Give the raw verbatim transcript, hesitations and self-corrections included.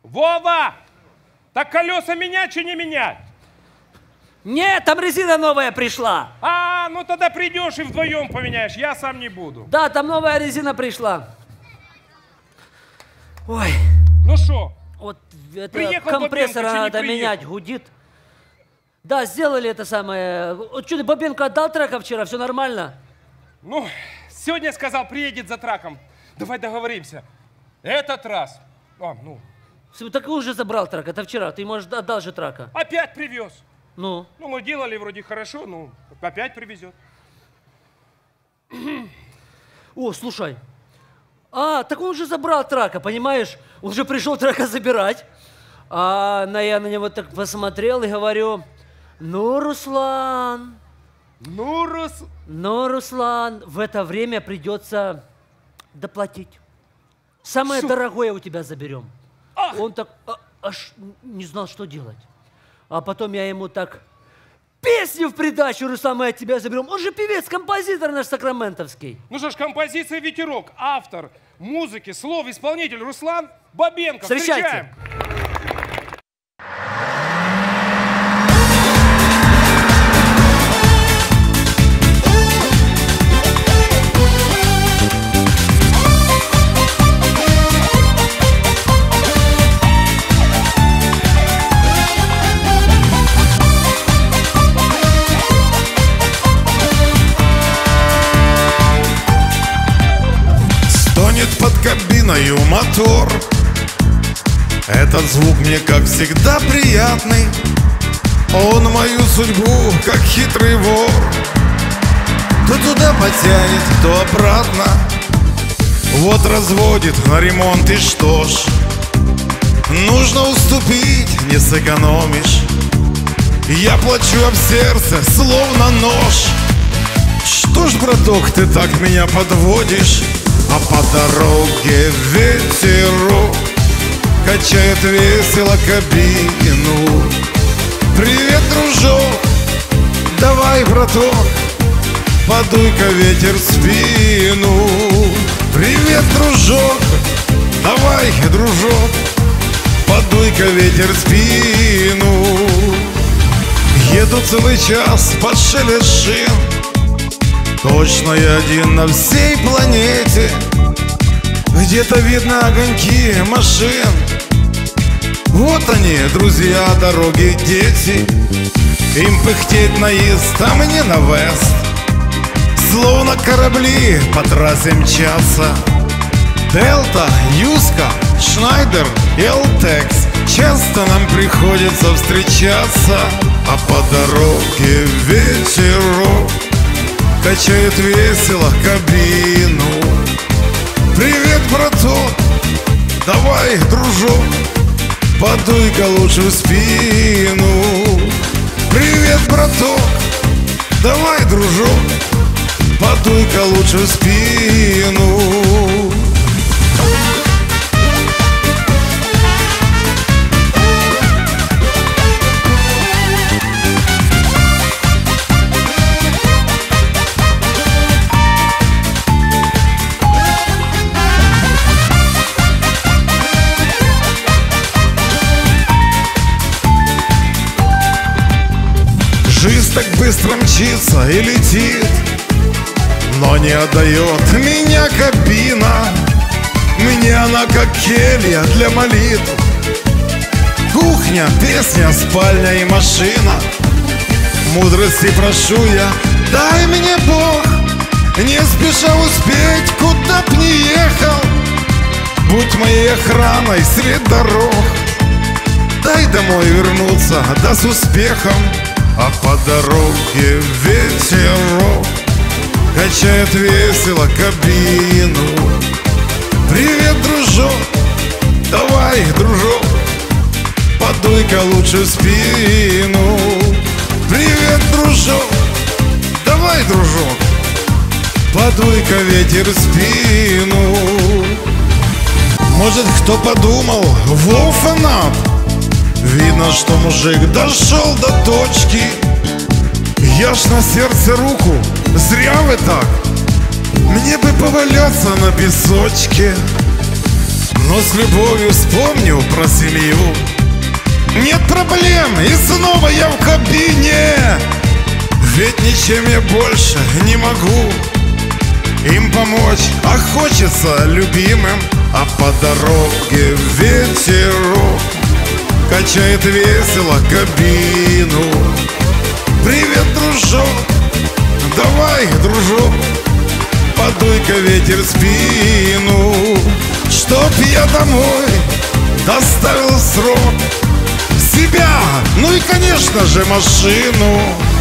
Вова! Так колеса менять, чи не менять? Нет, там резина новая пришла. А, ну тогда придешь и вдвоем поменяешь, я сам не буду. Да, там новая резина пришла. Ой. Ну что? Вот это компрессор надо менять, гудит. Да, сделали это самое. Вот что, ты Бабенко отдал трека вчера, все нормально? Ну, сегодня сказал, приедет за траком. Давай договоримся. Этот раз. А, ну. Так он уже забрал трак, это вчера, ты, может, отдал же трака. Опять привез. Ну? Ну, мы делали вроде хорошо, ну, опять привезет. О, слушай. А, так он уже забрал трака, понимаешь? Он уже пришел трака забирать. А я на него так посмотрел и говорю, ну, Руслан. Ну, Рус... Ну, Руслан, в это время придется доплатить. Самое Шо? дорогое у тебя заберем. Ах. Он так а, аж не знал, что делать. А потом я ему так, песню в придачу, Руслан, мы от тебя заберем. Он же певец, композитор наш сакраментовский. Ну что ж, композиция «Ветерок», автор музыки, слов, исполнитель Руслан Бабенко. Встречайте. Встречаем. Под кабиною мотор. Этот звук мне, как всегда, приятный. Он мою судьбу, как хитрый вор, то туда потянет, то обратно. Вот разводит на ремонт, и что ж, нужно уступить, не сэкономишь. Я плачу об сердце, словно нож. Что ж, браток, ты так меня подводишь? А по дороге ветерок качает весело кабину. Привет, дружок, давай, браток, подуй-ка ветер в спину. Привет, дружок, давай, дружок, подуй-ка ветер в спину. Еду целый час под шелест шин. Точно я один на всей планете. Где-то видно огоньки машин. Вот они, друзья, дороги, дети. Им пыхтеть на ист, а мне на вест. Словно корабли по трассе мчатся. Дельта, Юска, Шнайдер и Элтекс. Часто нам приходится встречаться. А по дороге ветерок качает весело кабину. Привет, браток, давай, дружок, подуй-ка лучше в спину. Привет, браток, давай, дружок, подуй-ка лучше в спину. Жизнь так быстро мчится и летит, но не отдает меня кабина. Мне она как келья для молитв. Кухня, песня, спальня и машина. Мудрости прошу я, дай мне Бог, не спеша успеть, куда б ни ехал. Будь моей охраной средь дорог. Дай домой вернуться, да с успехом. А по дороге ветерок качает весело кабину. Привет, дружок, давай, дружок, подуй-ка лучше в спину. Привет, дружок, давай, дружок, подуй-ка ветер в спину. Может, кто подумал, вофанап. Видно, что мужик дошел до точки. Я ж на сердце руку, зря вы так. Мне бы поваляться на песочке. но с любовью вспомню про семью. Нет проблем, и снова я в кабине, ведь ничем я больше не могу им помочь, а хочется любимым. А по дороге ветерок качает весело кабину. Привет, дружок, давай, дружок, подуй-ка ветер в спину, чтоб я домой доставил срок себя, ну и, конечно же, машину.